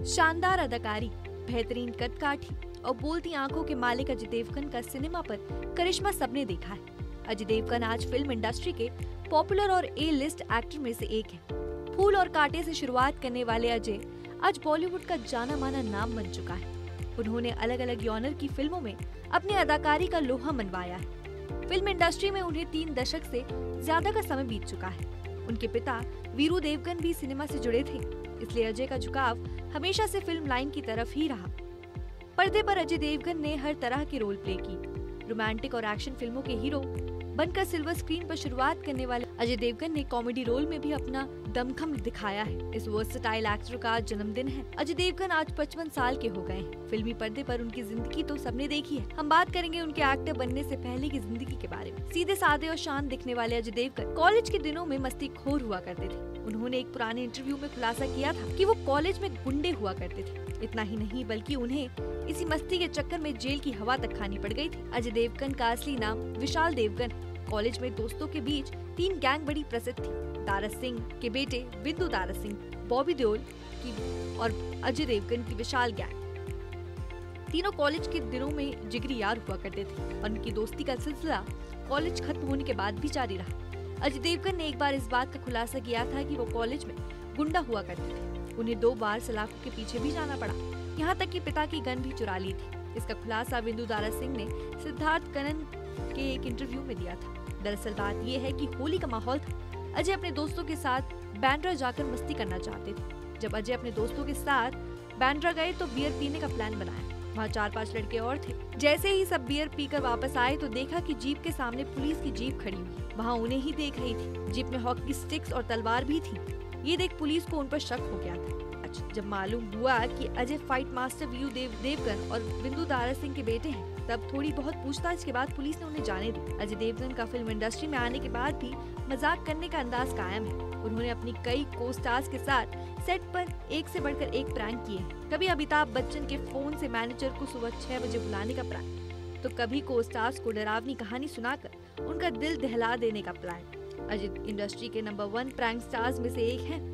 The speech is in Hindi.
शानदार अदाकारी, बेहतरीन कदकाठी और बोलती आंखों के मालिक अजय देवगन का सिनेमा पर करिश्मा सबने देखा है। अजय देवगन आज फिल्म इंडस्ट्री के पॉपुलर और ए लिस्ट एक्टर में से एक है। फूल और कांटे से शुरुआत करने वाले अजय आज बॉलीवुड का जाना माना नाम बन चुका है। उन्होंने अलग अलग जॉनर की फिल्मों में अपनी अदाकारी का लोहा मनवाया है। फिल्म इंडस्ट्री में उन्हें 3 दशक से ज्यादा का समय बीत चुका है। उनके पिता वीरू देवगन भी सिनेमा से जुड़े थे, इसलिए अजय का झुकाव हमेशा से फिल्म लाइन की तरफ ही रहा। पर्दे पर अजय देवगन ने हर तरह के रोल प्ले की। रोमांटिक और एक्शन फिल्मों के हीरो बनकर सिल्वर स्क्रीन पर शुरुआत करने वाले अजय देवगन ने कॉमेडी रोल में भी अपना दमखम दिखाया है। इस वर्सेटाइल एक्टर का आज जन्मदिन है। अजय देवगन आज 55 साल के हो गए हैं। फिल्मी पर्दे पर उनकी जिंदगी तो सबने देखी है। हम बात करेंगे उनके एक्टर बनने से पहले की जिंदगी के बारे में। सीधे साधे और शांत दिखने वाले अजय देवगन कॉलेज के दिनों में मस्तीखोर हुआ करते थे। उन्होंने एक पुराने इंटरव्यू में खुलासा किया था कि वो कॉलेज में गुंडे हुआ करते थे। इतना ही नहीं बल्कि उन्हें इसी मस्ती के चक्कर में जेल की हवा तक खानी पड़ गई थी। अजय देवगन का असली नाम विशाल देवगन है। कॉलेज में दोस्तों के बीच 3 गैंग बड़ी प्रसिद्ध थी। दारा सिंह के बेटे बिंदु दारा सिंह, बॉबी देओल की और अजय देवगन की विशाल गैंग। तीनों कॉलेज के दिनों में जिगरी यार हुआ करते थे और उनकी दोस्ती का सिलसिला कॉलेज खत्म होने के बाद भी जारी रहा। अजय देवगन ने एक बार इस बात का खुलासा किया था कि वो कॉलेज में गुंडा हुआ करते थे। उन्हें 2 बार सलाखों के पीछे भी जाना पड़ा, यहाँ तक कि पिता की गन भी चुरा ली थी। इसका खुलासा बिंदु दारा सिंह ने सिद्धार्थ कनन के एक इंटरव्यू में दिया था। दरअसल बात यह है कि होली का माहौल था। अजय अपने दोस्तों के साथ बांद्रा जाकर मस्ती करना चाहते थे। जब अजय अपने दोस्तों के साथ बांद्रा गए तो बियर पीने का प्लान बनाया। वहाँ 4-5 लड़के और थे। जैसे ही सब बियर पीकर वापस आए तो देखा कि जीप के सामने पुलिस की जीप खड़ी हुई। वहाँ उन्हें ही देख रही थी। जीप में हॉकी स्टिक्स और तलवार भी थी। ये देख पुलिस को उन पर शक हो गया था। जब मालूम हुआ कि अजय फाइट मास्टर वीरू देवगन और बिंदु दारा सिंह के बेटे हैं, तब थोड़ी बहुत पूछताछ के बाद पुलिस ने उन्हें जाने दी। अजय देवगन का फिल्म इंडस्ट्री में आने के बाद भी मजाक करने का अंदाज कायम है। उन्होंने अपनी कई को स्टार्स के साथ सेट पर एक से बढ़कर एक प्रैंक किए हैं। कभी अमिताभ बच्चन के फोन से मैनेजर को सुबह 6 बजे बुलाने का प्रैंक, तो कभी को स्टार्स को डरावनी कहानी सुनाकर उनका दिल दहला देने का प्लान। अजय इंडस्ट्री के नंबर 1 प्रैंक स्टार्स में से एक है।